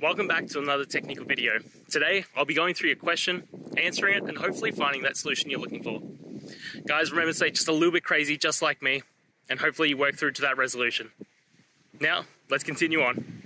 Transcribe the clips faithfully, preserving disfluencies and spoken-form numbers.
welcome back to another technical video. Today, I'll be going through your question, answering it, and hopefully finding that solution you're looking for. Guys, remember to stay just a little bit crazy, just like me, and hopefully you work through to that resolution. Now, let's continue on.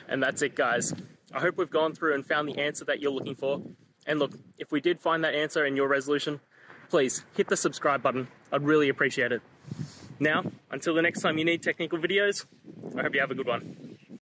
And that's it, guys. I hope we've gone through and found the answer that you're looking for. And look, if we did find that answer in your resolution, please hit the subscribe button. I'd really appreciate it. Now, until the next time you need technical videos, I hope you have a good one.